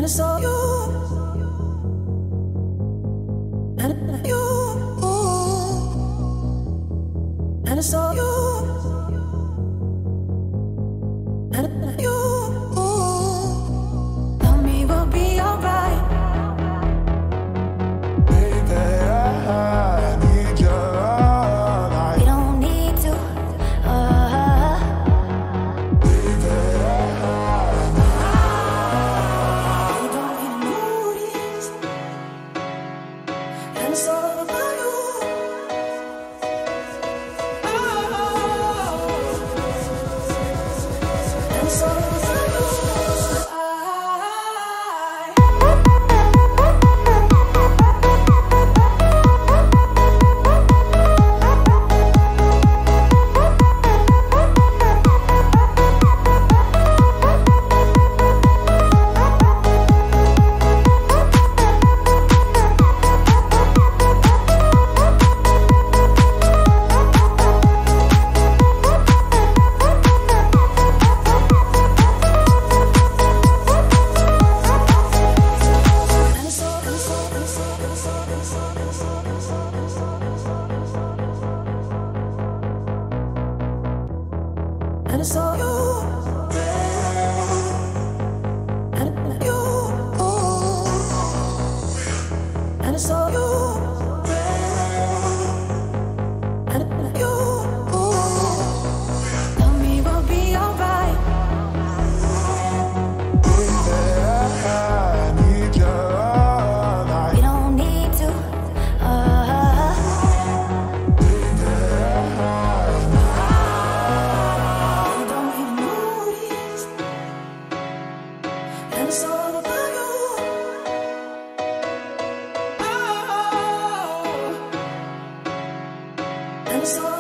it's all you, and you, and it's all you, and you. Tell me we'll be alright. Baby, I need you all night. We don't need to. Baby, We don't need moodies, and it's all about you. And it's all about you. And it's all you, and you, and it's all you, and you. Tell me we'll be alright. I need you all night. We don't need to. We don't need moodies, and it's all about you. And it's all